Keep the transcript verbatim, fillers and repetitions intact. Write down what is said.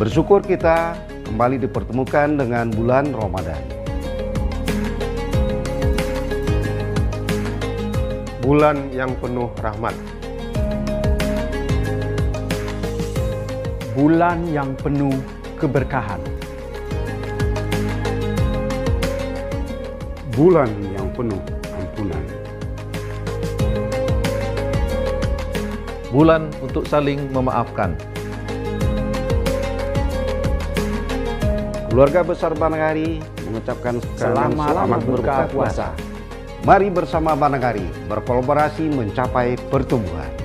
Bersyukur kita kembali dipertemukan dengan bulan Ramadan. Bulan yang penuh rahmat. Bulan yang penuh keberkahan. Bulan yang penuh ampunan. Bulan untuk saling memaafkan. Keluarga besar Banagari mengucapkan Selamat, selamat berbuka puasa. Mari bersama Banagari berkolaborasi mencapai pertumbuhan.